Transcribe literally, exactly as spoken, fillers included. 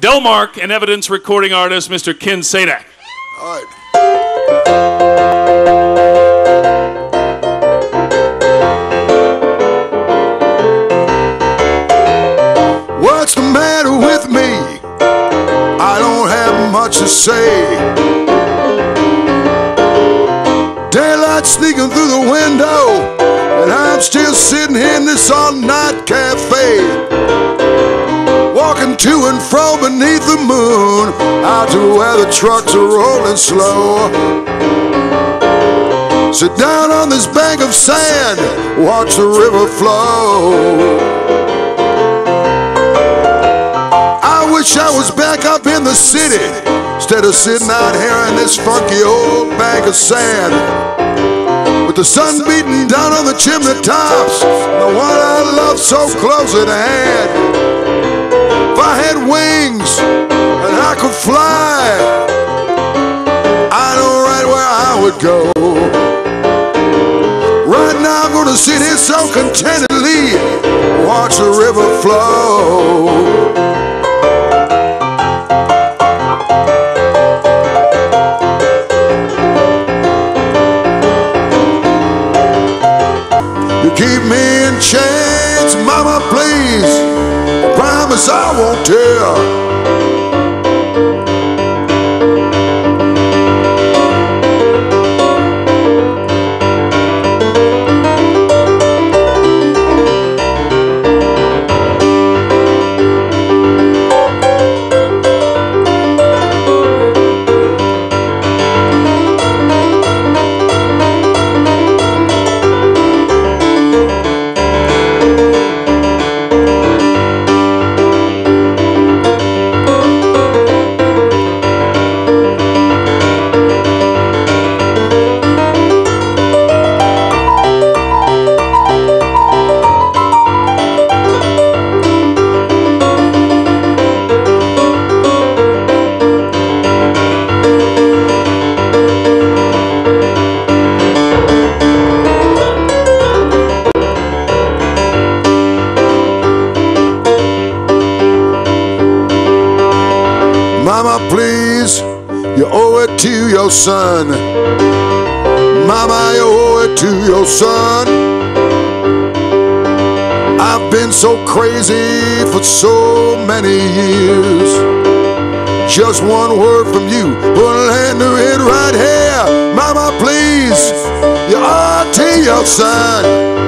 Delmark and evidence recording artist, Mister Ken Sadak. All right. What's the matter with me? I don't have much to say. Daylight sneaking through the window, and I'm still sitting in this all-night cafe, walking to and fro beneath the moon, out to where the trucks are rolling slow. Sit down on this bank of sand, watch the river flow. I wish I was back up in the city, instead of sitting out here in this funky old bank of sand, with the sun beating down on the chimney tops, the one I love so close at hand. If I had wings and I could fly, I know right where I would go. Right now I'm gonna sit here so contentedly, watch the river flow. Keep me in chains, mama, please. Promise I won't tell. Mama, please, you owe it to your son. Mama, you owe it to your son. I've been so crazy for so many years. Just one word from you, put a hand to it right here. Mama, please, you owe it to your son.